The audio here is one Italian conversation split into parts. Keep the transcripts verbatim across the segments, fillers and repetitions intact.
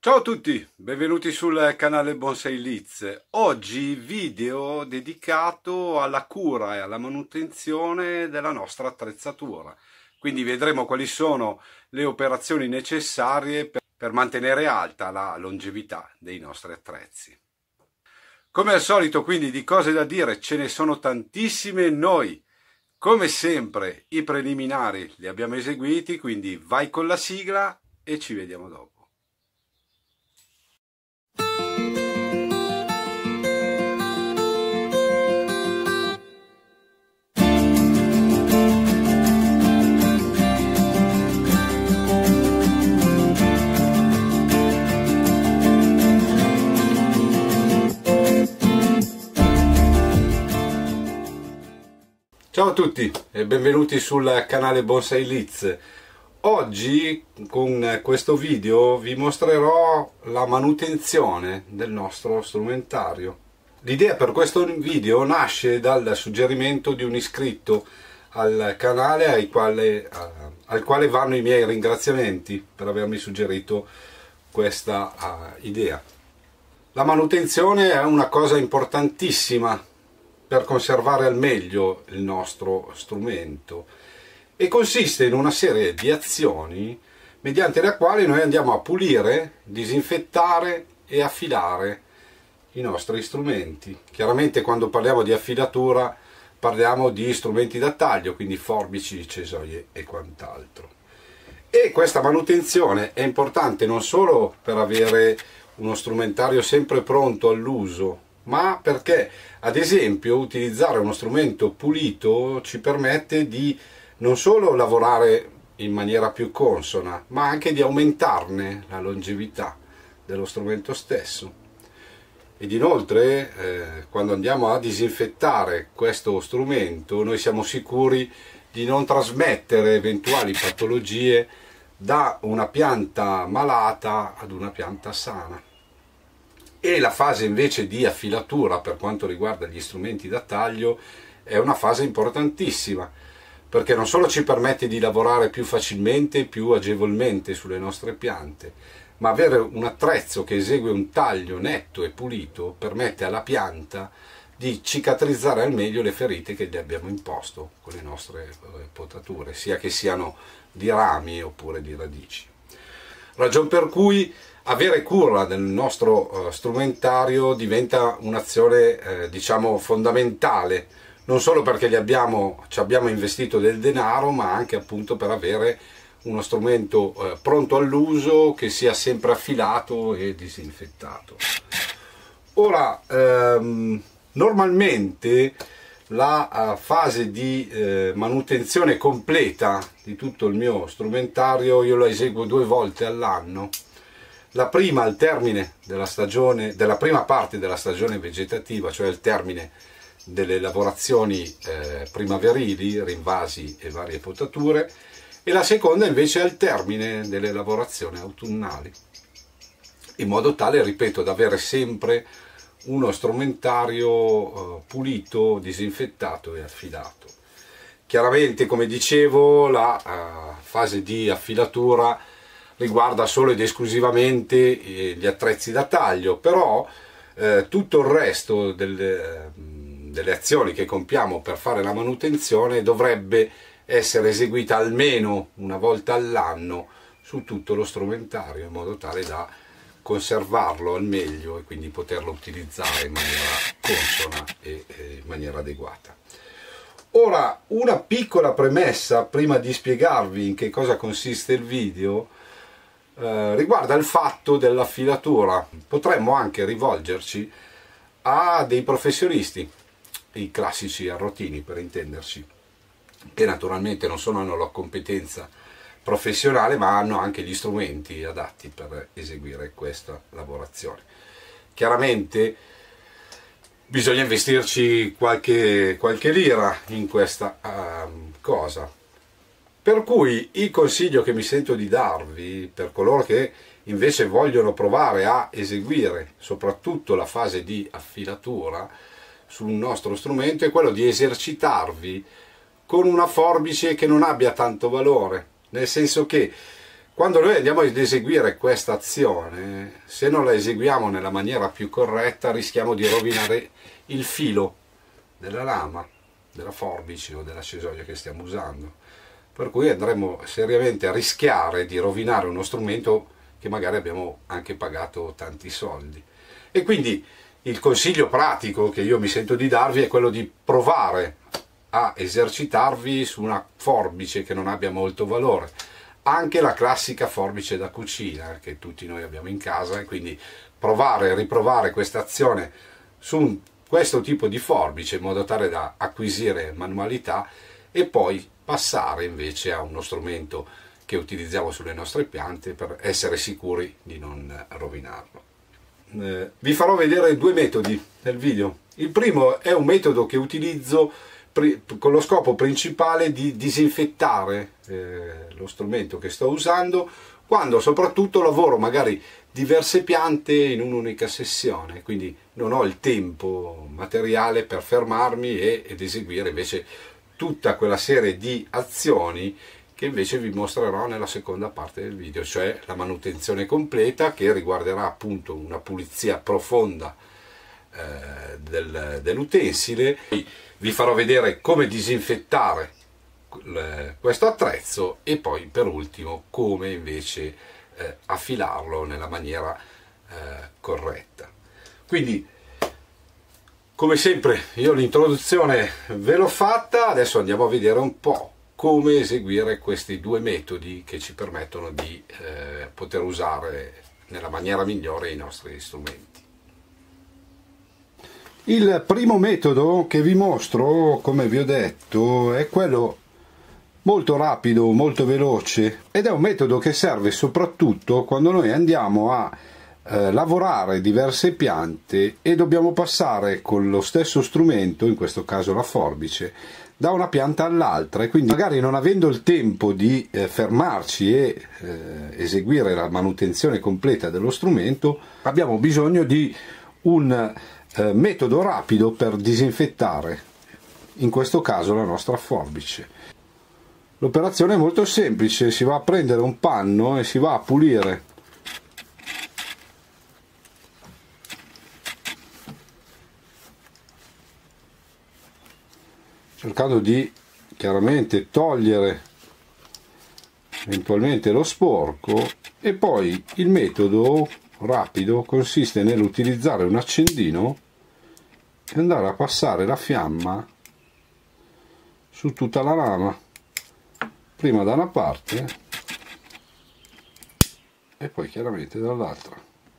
Ciao a tutti, benvenuti sul canale Bonsai Liz. Oggi video dedicato alla cura e alla manutenzione della nostra attrezzatura. Quindi vedremo quali sono le operazioni necessarie per, per mantenere alta la longevità dei nostri attrezzi. Come al solito, quindi, di cose da dire ce ne sono tantissime. Noi, come sempre, i preliminari li abbiamo eseguiti, quindi vai con la sigla e ci vediamo dopo. Ciao a tutti e benvenuti sul canale Bonsai Liz. Oggi con questo video vi mostrerò la manutenzione del nostro strumentario. L'idea per questo video nasce dal suggerimento di un iscritto al canale ai quale, al quale vanno i miei ringraziamenti per avermi suggerito questa uh, idea. La manutenzione è una cosa importantissima per conservare al meglio il nostro strumento e consiste in una serie di azioni mediante le quali noi andiamo a pulire, disinfettare e affilare i nostri strumenti. Chiaramente quando parliamo di affilatura parliamo di strumenti da taglio, quindi forbici, cesoie e quant'altro. E questa manutenzione è importante non solo per avere uno strumentario sempre pronto all'uso, ma perché ad esempio utilizzare uno strumento pulito ci permette di non solo lavorare in maniera più consona, ma anche di aumentarne la longevità dello strumento stesso. Ed inoltre eh, quando andiamo a disinfettare questo strumento noi siamo sicuri di non trasmettere eventuali patologie da una pianta malata ad una pianta sana. E la fase invece di affilatura per quanto riguarda gli strumenti da taglio è una fase importantissima, perché non solo ci permette di lavorare più facilmente e più agevolmente sulle nostre piante, ma avere un attrezzo che esegue un taglio netto e pulito permette alla pianta di cicatrizzare al meglio le ferite che gli abbiamo imposto con le nostre potature, sia che siano di rami oppure di radici. Ragion per cui avere cura del nostro uh, strumentario diventa un'azione eh, diciamo fondamentale, non solo perché gli abbiamo, ci abbiamo investito del denaro, ma anche appunto per avere uno strumento eh, pronto all'uso, che sia sempre affilato e disinfettato. Ora, ehm, normalmente la uh, fase di eh, manutenzione completa di tutto il mio strumentario io la eseguo due volte all'anno. La prima al termine della stagione, della prima parte della stagione vegetativa, cioè al termine delle lavorazioni eh, primaverili, rinvasi e varie potature, e la seconda invece al termine delle lavorazioni autunnali, in modo tale, ripeto, da avere sempre uno strumentario eh, pulito, disinfettato e affilato. Chiaramente, come dicevo, la uh, fase di affilatura riguarda solo ed esclusivamente gli attrezzi da taglio, però eh, tutto il resto delle, delle azioni che compiamo per fare la manutenzione dovrebbe essere eseguita almeno una volta all'anno su tutto lo strumentario, in modo tale da conservarlo al meglio e quindi poterlo utilizzare in maniera consona e, e in maniera adeguata. Ora, una piccola premessa prima di spiegarvi in che cosa consiste il video. Eh, riguarda il fatto dell'affilatura. Potremmo anche rivolgerci a dei professionisti, i classici arrotini per intenderci, che naturalmente non solo hanno la competenza professionale ma hanno anche gli strumenti adatti per eseguire questa lavorazione. Chiaramente bisogna investirci qualche, qualche lira in questa uh, cosa. Per cui il consiglio che mi sento di darvi, per coloro che invece vogliono provare a eseguire soprattutto la fase di affilatura sul nostro strumento, è quello di esercitarvi con una forbice che non abbia tanto valore, nel senso che Quando noi andiamo ad eseguire questa azione, se non la eseguiamo nella maniera più corretta, rischiamo di rovinare il filo della lama, della forbice o della cesoia che stiamo usando. Per cui andremo seriamente a rischiare di rovinare uno strumento che magari abbiamo anche pagato tanti soldi. E quindi il consiglio pratico che io mi sento di darvi è quello di provare a esercitarvi su una forbice che non abbia molto valore, anche la classica forbice da cucina che tutti noi abbiamo in casa, e quindi provare e riprovare questa azione su un, questo tipo di forbice in modo tale da acquisire manualità e poi passare invece a uno strumento che utilizziamo sulle nostre piante per essere sicuri di non rovinarlo. Eh, vi farò vedere due metodi nel video. Il primo è un metodo che utilizzo con lo scopo principale di disinfettare eh, lo strumento che sto usando, quando soprattutto lavoro magari diverse piante in un'unica sessione, quindi non ho il tempo materiale per fermarmi e, ed eseguire invece tutta quella serie di azioni che invece vi mostrerò nella seconda parte del video, cioè la manutenzione completa, che riguarderà appunto una pulizia profonda eh, del, dell'utensile. Vi farò vedere come disinfettare questo attrezzo e poi per ultimo come invece eh, affilarlo nella maniera eh, corretta. Quindi, come sempre, io l'introduzione ve l'ho fatta, adesso andiamo a vedere un po' come eseguire questi due metodi che ci permettono di eh, poter usare nella maniera migliore i nostri strumenti. Il primo metodo che vi mostro, come vi ho detto, è quello molto rapido, molto veloce, ed è un metodo che serve soprattutto quando noi andiamo a eh, lavorare diverse piante e dobbiamo passare con lo stesso strumento, in questo caso la forbice, da una pianta all'altra, e quindi magari non avendo il tempo di eh, fermarci e eh, eseguire la manutenzione completa dello strumento, abbiamo bisogno di un eh, metodo rapido per disinfettare, in questo caso la nostra forbice. L'operazione è molto semplice: si va a prendere un panno e si va a pulire cercando di chiaramente togliere eventualmente lo sporco, e poi il metodo rapido consiste nell'utilizzare un accendino e andare a passare la fiamma su tutta la lama, prima da una parte e poi chiaramente dall'altra.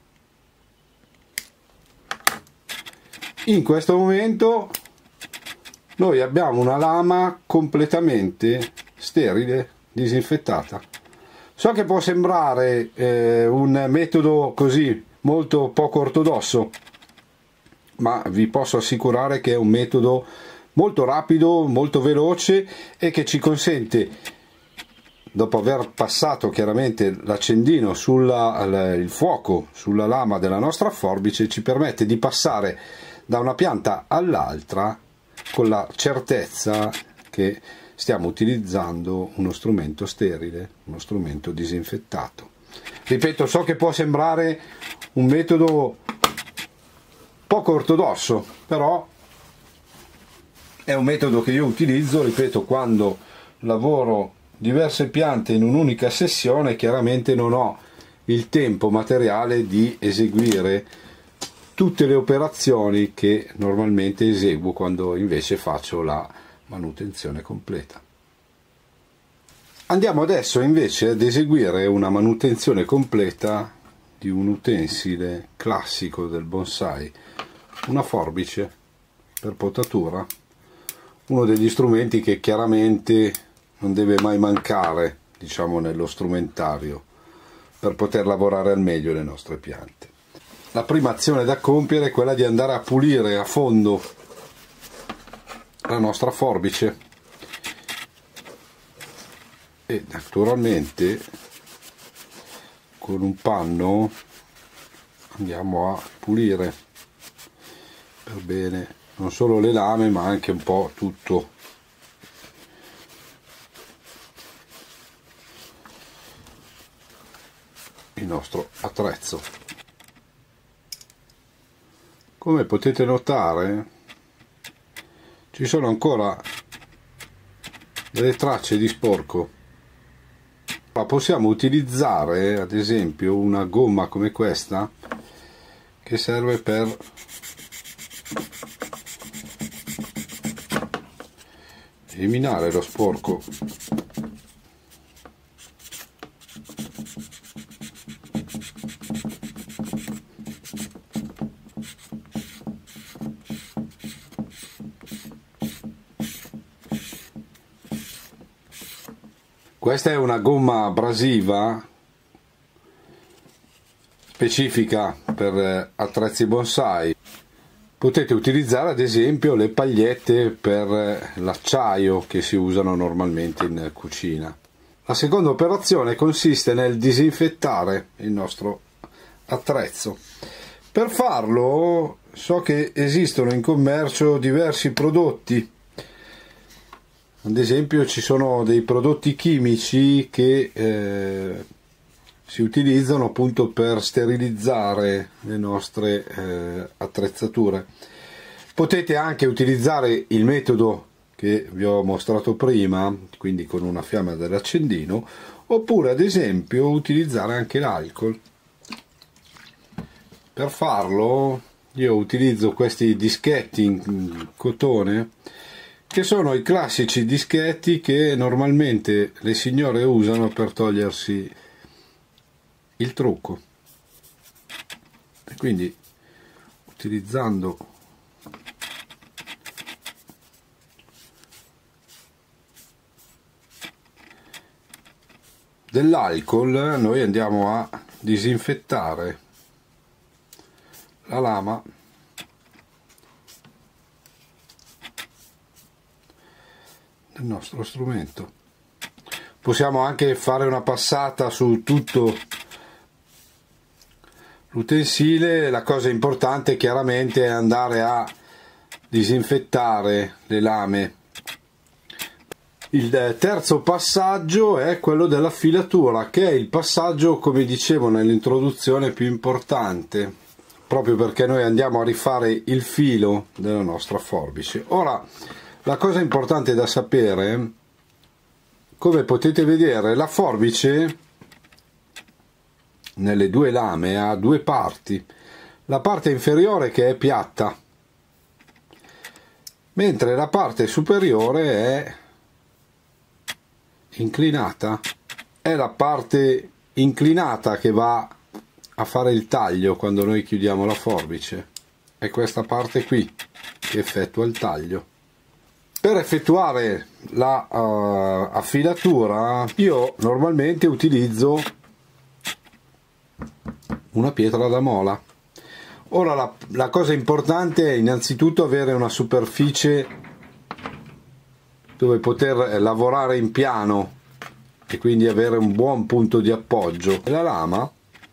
In questo momento noi abbiamo una lama completamente sterile, disinfettata. So che può sembrare eh, un metodo così molto poco ortodosso, ma vi posso assicurare che è un metodo molto rapido, molto veloce, e che ci consente, dopo aver passato chiaramente l'accendino sulla il fuoco sulla lama della nostra forbice, ci permette di passare da una pianta all'altra con la certezza che stiamo utilizzando uno strumento sterile, uno strumento disinfettato. Ripeto, so che può sembrare un metodo poco ortodosso, però è un metodo che io utilizzo, ripeto, quando lavoro diverse piante in un'unica sessione. Chiaramente non ho il tempo materiale di eseguire tutte le operazioni che normalmente eseguo quando invece faccio la manutenzione completa. Andiamo adesso invece ad eseguire una manutenzione completa di un utensile classico del bonsai, una forbice per potatura, uno degli strumenti che chiaramente non deve mai mancare, diciamo, nello strumentario per poter lavorare al meglio le nostre piante. La prima azione da compiere è quella di andare a pulire a fondo la nostra forbice e naturalmente con un panno andiamo a pulire per bene non solo le lame ma anche un po' tutto il nostro attrezzo. Come potete notare, ci sono ancora delle tracce di sporco. Ma possiamo utilizzare ad esempio una gomma come questa, che serve per eliminare lo sporco. Questa è una gomma abrasiva specifica per attrezzi bonsai. Potete utilizzare ad esempio le pagliette per l'acciaio che si usano normalmente in cucina. La seconda operazione consiste nel disinfettare il nostro attrezzo. Per farlo so che esistono in commercio diversi prodotti. Ad esempio ci sono dei prodotti chimici che eh, si utilizzano appunto per sterilizzare le nostre eh, attrezzature. Potete anche utilizzare il metodo che vi ho mostrato prima, quindi con una fiamma dell'accendino, oppure ad esempio utilizzare anche l'alcol. Per farlo io utilizzo questi dischetti in cotone, che sono i classici dischetti che normalmente le signore usano per togliersi il trucco. E quindi utilizzando dell'alcol noi andiamo a disinfettare la lama del nostro strumento. Possiamo anche fare una passata su tutto l'utensile. La cosa importante chiaramente è andare a disinfettare le lame. Il terzo passaggio è quello della filatura, che è il passaggio, come dicevo nell'introduzione, più importante, proprio perché noi andiamo a rifare il filo della nostra forbice. Ora, la cosa importante da sapere, come potete vedere, la forbice nelle due lame ha due parti. La parte inferiore che è piatta, mentre la parte superiore è inclinata. È la parte inclinata che va a fare il taglio quando noi chiudiamo la forbice. È questa parte qui che effettua il taglio. Per effettuare la uh, affilatura io normalmente utilizzo una pietra da mola. Ora la, la cosa importante è innanzitutto avere una superficie dove poter lavorare in piano e quindi avere un buon punto di appoggio. La lama,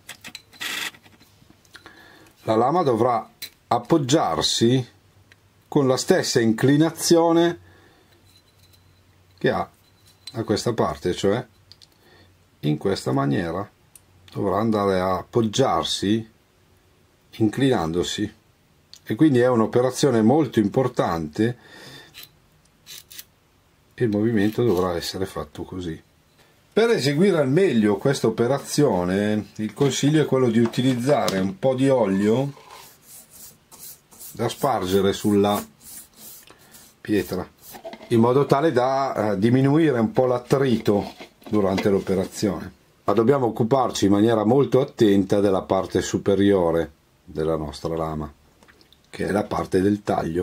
la lama dovrà appoggiarsi con la stessa inclinazione che ha da questa parte, cioè in questa maniera dovrà andare a appoggiarsi inclinandosi, e quindi è un'operazione molto importante. Il movimento dovrà essere fatto così. Per eseguire al meglio questa operazione il consiglio è quello di utilizzare un po' di olio da spargere sulla pietra, in modo tale da diminuire un po' l'attrito durante l'operazione. Ma dobbiamo occuparci in maniera molto attenta della parte superiore della nostra lama, che è la parte del taglio.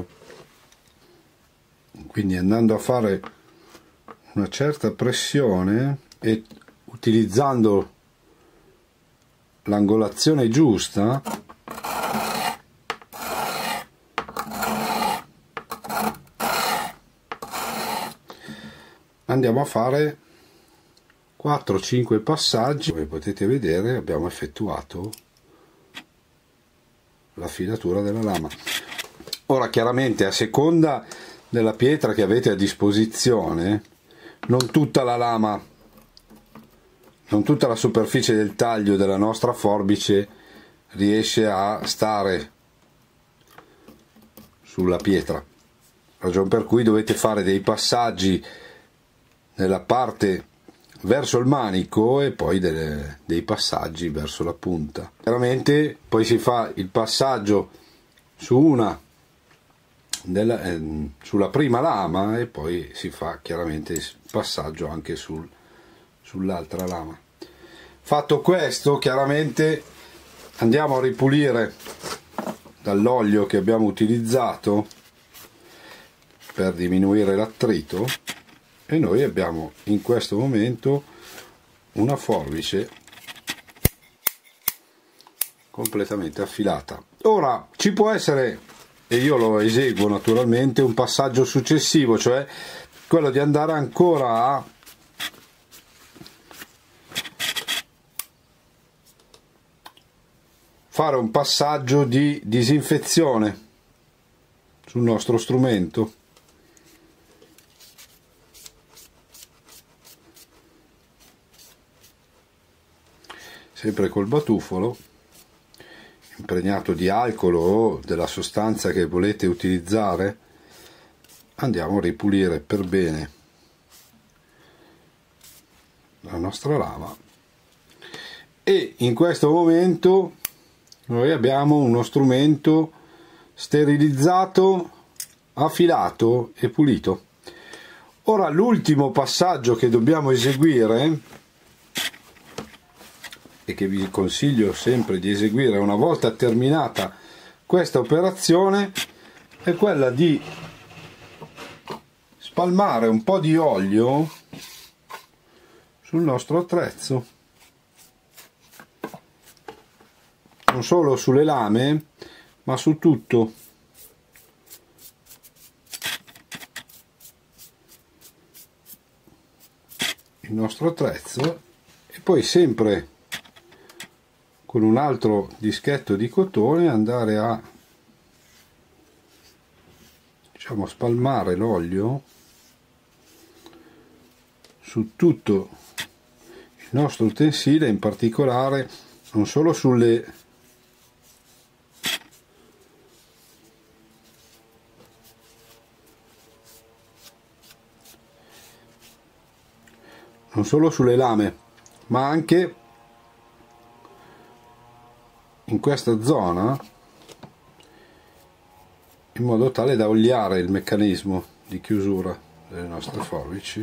Quindi andando a fare una certa pressione e utilizzando l'angolazione giusta, andiamo a fare quattro cinque passaggi. Come potete vedere abbiamo effettuato la filatura della lama. Ora chiaramente a seconda della pietra che avete a disposizione, non tutta la lama non tutta la superficie del taglio della nostra forbice riesce a stare sulla pietra, ragion per cui dovete fare dei passaggi nella parte verso il manico e poi delle, dei passaggi verso la punta. Chiaramente poi si fa il passaggio su una della, eh, sulla prima lama e poi si fa chiaramente il passaggio anche sul, sull'altra lama. Fatto questo, chiaramente andiamo a ripulire dall'olio che abbiamo utilizzato per diminuire l'attrito, e noi abbiamo in questo momento una forbice completamente affilata. Ora ci può essere, e io lo eseguo naturalmente, un passaggio successivo, cioè quello di andare ancora a fare un passaggio di disinfezione sul nostro strumento. Sempre col batufolo impregnato di alcol o della sostanza che volete utilizzare, andiamo a ripulire per bene la nostra lama, e in questo momento noi abbiamo uno strumento sterilizzato, affilato e pulito. Ora l'ultimo passaggio che dobbiamo eseguire, e che vi consiglio sempre di eseguire una volta terminata questa operazione, è quella di spalmare un po' di olio sul nostro attrezzo, non solo sulle lame ma su tutto. Il nostro attrezzo, e poi sempre con un altro dischetto di cotone andare a, diciamo, spalmare l'olio su tutto il nostro utensile, in particolare non solo sulle non solo sulle lame, ma anche in questa zona, in modo tale da oliare il meccanismo di chiusura delle nostre forbici.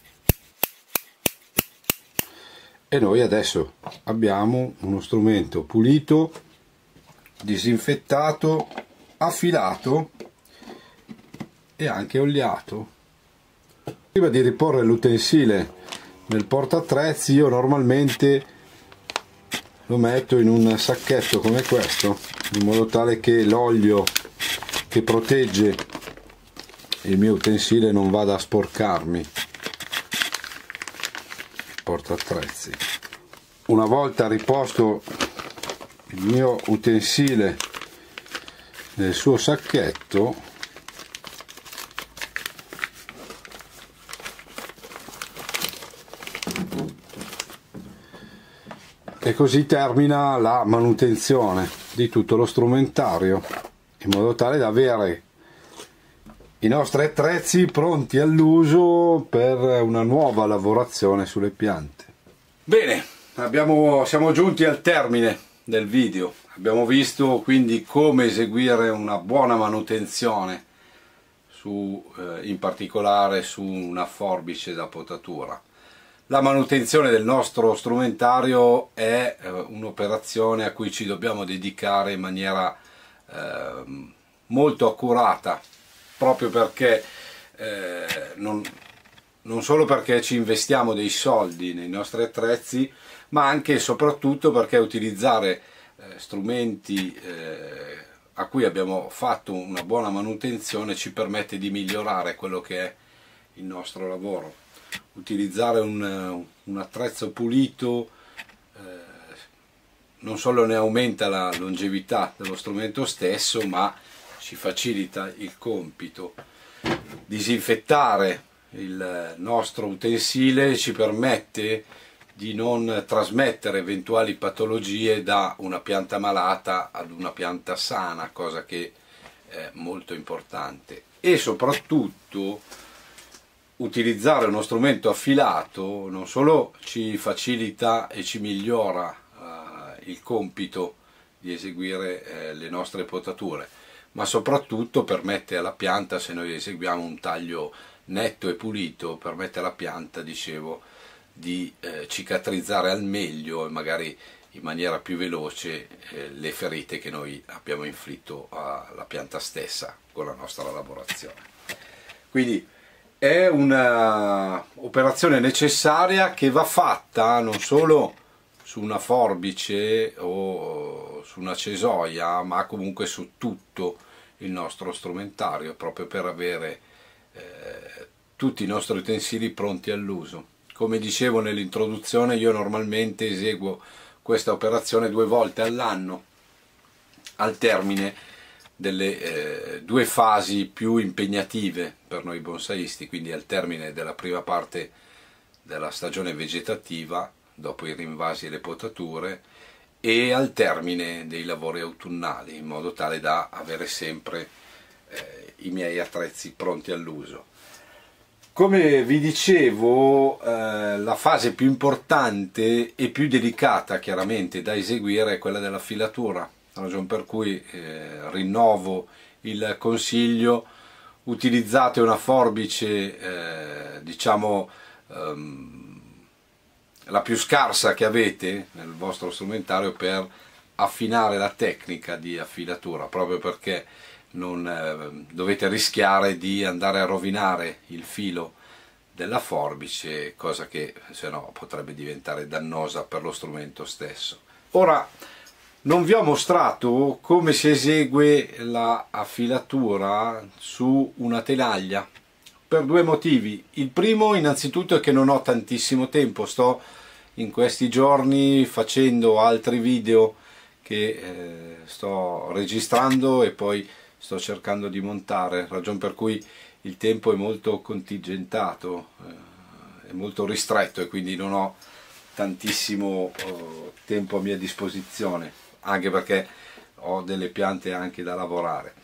E noi adesso abbiamo uno strumento pulito, disinfettato, affilato e anche oliato. Prima di riporre l'utensile nel portaattrezzi, io normalmente lo metto in un sacchetto come questo, in modo tale che l'olio che protegge il mio utensile non vada a sporcarmi il portaattrezzi. Una volta riposto il mio utensile nel suo sacchetto, e così termina la manutenzione di tutto lo strumentario, in modo tale da avere i nostri attrezzi pronti all'uso per una nuova lavorazione sulle piante. Bene, abbiamo, siamo giunti al termine del video. Abbiamo visto quindi come eseguire una buona manutenzione su, eh, in particolare su una forbice da potatura. La manutenzione del nostro strumentario è eh, un'operazione a cui ci dobbiamo dedicare in maniera eh, molto accurata, proprio perché eh, non, non solo perché ci investiamo dei soldi nei nostri attrezzi, ma anche e soprattutto perché utilizzare eh, strumenti eh, a cui abbiamo fatto una buona manutenzione ci permette di migliorare quello che è il nostro lavoro. Utilizzare un, un attrezzo pulito eh, non solo ne aumenta la longevità dello strumento stesso, ma ci facilita il compito. Disinfettare il nostro utensile ci permette di non trasmettere eventuali patologie da una pianta malata ad una pianta sana, cosa che è molto importante. E soprattutto utilizzare uno strumento affilato non solo ci facilita e ci migliora eh, il compito di eseguire eh, le nostre potature, ma soprattutto permette alla pianta, se noi eseguiamo un taglio netto e pulito, permette alla pianta, dicevo, di eh, cicatrizzare al meglio e magari in maniera più veloce eh, le ferite che noi abbiamo inflitto alla pianta stessa con la nostra lavorazione. Quindi è un'operazione necessaria che va fatta non solo su una forbice o su una cesoia, ma comunque su tutto il nostro strumentario, proprio per avere eh, tutti i nostri utensili pronti all'uso. Come dicevo nell'introduzione, io normalmente eseguo questa operazione due volte all'anno, al termine delle eh, due fasi più impegnative per noi bonsaisti, quindi al termine della prima parte della stagione vegetativa, dopo i rinvasi e le potature, e al termine dei lavori autunnali, in modo tale da avere sempre eh, i miei attrezzi pronti all'uso. Come vi dicevo, eh, la fase più importante e più delicata chiaramente da eseguire è quella della filatura, ragion per cui eh, rinnovo il consiglio: utilizzate una forbice eh, diciamo ehm, la più scarsa che avete nel vostro strumentario per affinare la tecnica di affilatura, proprio perché non eh, dovete rischiare di andare a rovinare il filo della forbice, cosa che se no potrebbe diventare dannosa per lo strumento stesso. Ora, non vi ho mostrato come si esegue la affilatura su una tenaglia, per due motivi. Il primo, innanzitutto, è che non ho tantissimo tempo, sto in questi giorni facendo altri video che eh, sto registrando e poi sto cercando di montare, ragion per cui il tempo è molto contingentato, eh, è molto ristretto, e quindi non ho tantissimo eh, tempo a mia disposizione, anche perché ho delle piante anche da lavorare.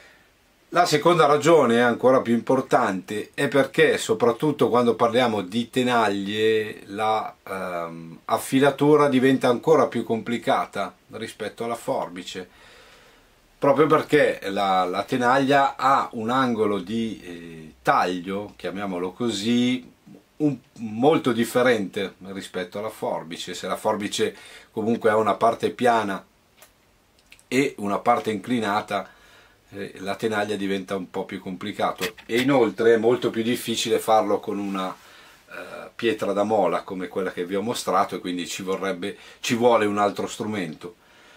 La seconda ragione, ancora più importante, è perché soprattutto quando parliamo di tenaglie la ehm, affilatura diventa ancora più complicata rispetto alla forbice, proprio perché la, la tenaglia ha un angolo di eh, taglio, chiamiamolo così, un, molto differente rispetto alla forbice. Se la forbice comunque ha una parte piana e una parte inclinata, eh, la tenaglia diventa un po' più complicato, e inoltre è molto più difficile farlo con una eh, pietra da mola come quella che vi ho mostrato, e quindi ci vorrebbe, ci vuole un altro strumento.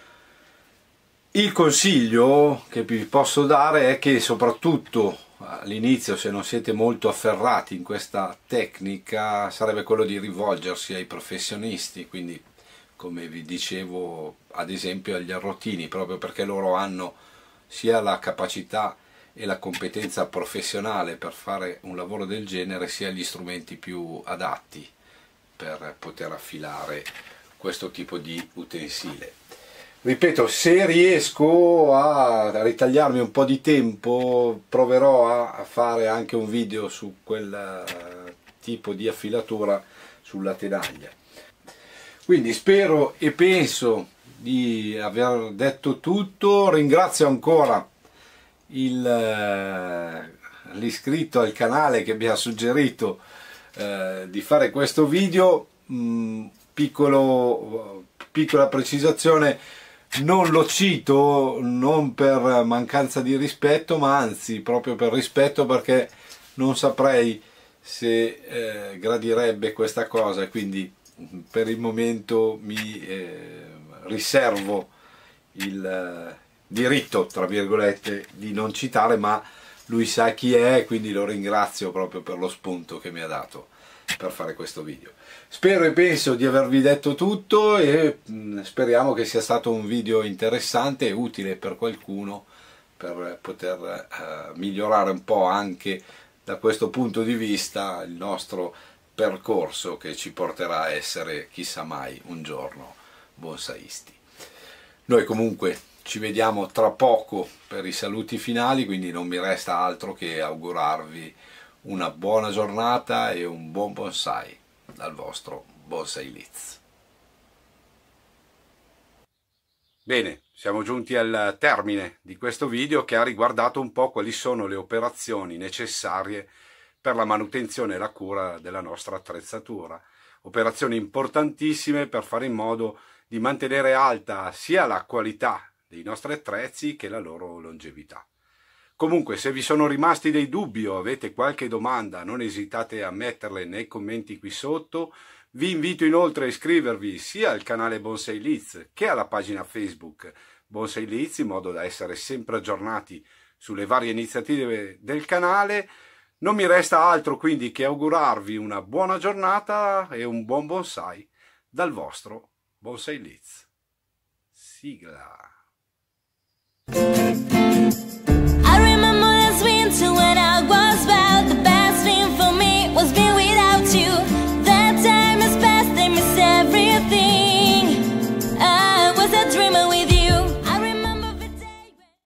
Il consiglio che vi posso dare è che soprattutto all'inizio, se non siete molto afferrati in questa tecnica, sarebbe quello di rivolgersi ai professionisti, quindi come vi dicevo ad esempio agli arrotini, proprio perché loro hanno sia la capacità e la competenza professionale per fare un lavoro del genere, sia gli strumenti più adatti per poter affilare questo tipo di utensile. Ripeto, se riesco a ritagliarmi un po' di tempo, proverò a fare anche un video su quel tipo di affilatura sulla tenaglia. Quindi spero e penso di aver detto tutto. Ringrazio ancora l'iscritto al canale che mi ha suggerito eh, di fare questo video. Mm, piccolo, piccola precisazione: non lo cito non per mancanza di rispetto, ma anzi proprio per rispetto, perché non saprei se eh, gradirebbe questa cosa, quindi per il momento mi eh, riservo il eh, diritto, tra virgolette, di non citare, ma lui sa chi è, quindi lo ringrazio proprio per lo spunto che mi ha dato per fare questo video. Spero e penso di avervi detto tutto, e mh, speriamo che sia stato un video interessante e utile per qualcuno, per poter eh, migliorare un po' anche da questo punto di vista il nostro percorso che ci porterà a essere, chissà mai, un giorno bonsaisti. Noi comunque ci vediamo tra poco per i saluti finali, quindi non mi resta altro che augurarvi una buona giornata e un buon bonsai dal vostro Bonsai Liz. Bene, siamo giunti al termine di questo video che ha riguardato un po' quali sono le operazioni necessarie per la manutenzione e la cura della nostra attrezzatura. Operazioni importantissime per fare in modo di mantenere alta sia la qualità dei nostri attrezzi che la loro longevità. Comunque, se vi sono rimasti dei dubbi o avete qualche domanda, non esitate a metterle nei commenti qui sotto. Vi invito inoltre a iscrivervi sia al canale Bonsai Liz che alla pagina Facebook Bonsai Liz, in modo da essere sempre aggiornati sulle varie iniziative del canale. Non mi resta altro quindi che augurarvi una buona giornata e un buon bonsai dal vostro Bonsai Liz. Sigla. I remember